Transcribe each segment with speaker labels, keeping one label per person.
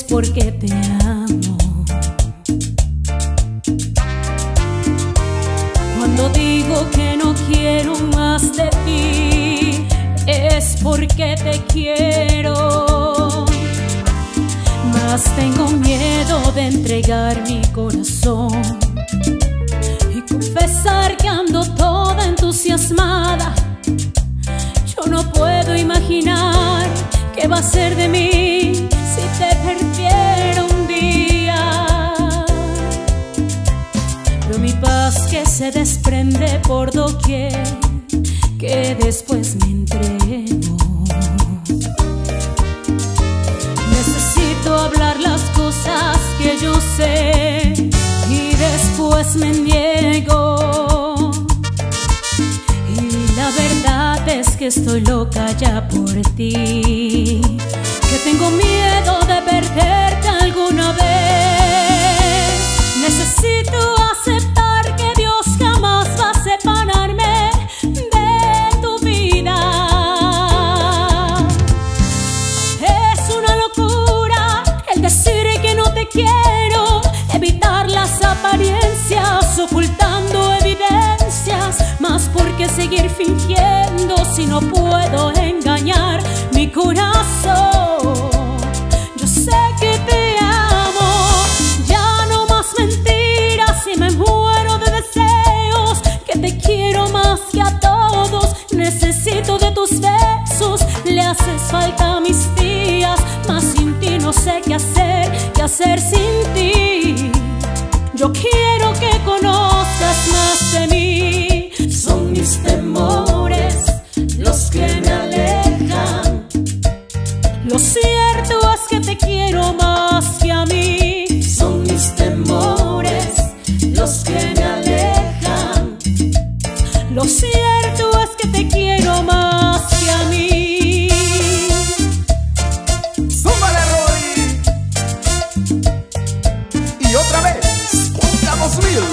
Speaker 1: es porque te amo. Cuando digo que no quiero más de ti, es porque te quiero. Mas tengo miedo de entregar mi corazón y confesar que ando toda entusiasmada. Yo no puedo imaginar qué va a ser de mí si te perdiera un día. Pero mi paz que se desprende por doquier, que después me entrego. Necesito hablar las cosas que yo sé y después me niego. Y la verdad es que estoy loca ya por ti, que tengo miedo de perderte alguna vez. Necesito aceptar que Dios jamás va a separarme de tu vida. Es una locura el decir que no te quiero, evitar las apariencias, ocultando evidencias. Mas ¿por qué seguir fingiendo si no puedo engañar mi corazón? Yo sé que te amo, ya no más mentiras y me muero de deseos, que te quiero más que a todos. Necesito de tus besos, le haces falta a mis días, mas sin ti no sé qué hacer sin ti. Yo quiero que conozcas más de mí. Son mis temores los que me alejan. Lo cierto es que te quiero más que a mí. Son mis temores los que me alejan. Lo cierto es que te quiero más que a mí.
Speaker 2: ¡Súmale, Rory! Y otra vez, contamos mil.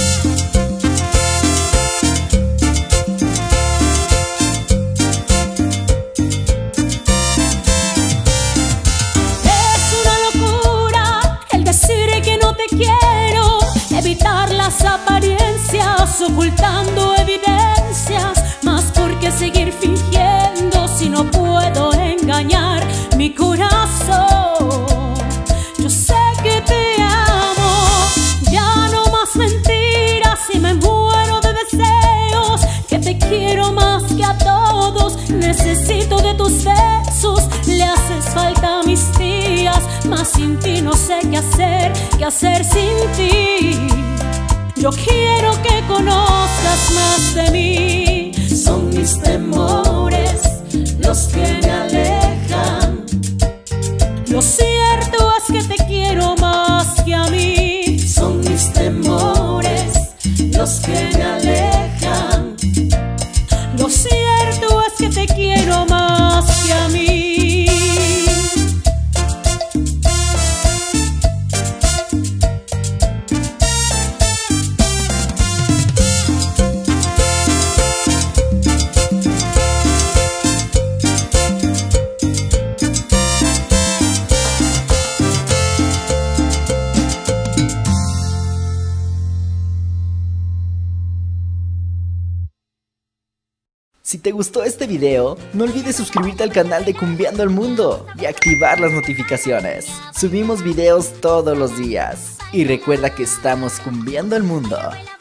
Speaker 1: Evitar las apariencias, ocultando evidencias. Mas ¿por qué seguir fingiendo si no puedo engañar mi corazón? Yo sé que te amo, ya no más mentiras y me muero de deseos, que te quiero más que a todos. Necesito de tus besos, le haces falta a mis días, mas sin ti no sé qué hacer sin ti. Yo quiero que conozcas más de mí. Son mis temores los que me alejan. Lo cierto es que te quiero más que a mí. Son mis temores los que me alejan. Lo cierto es que te quiero más que a mí.
Speaker 3: Si te gustó este video, no olvides suscribirte al canal de Cumbiando el Mundo y activar las notificaciones. Subimos videos todos los días. Y recuerda que estamos cumbiando el mundo.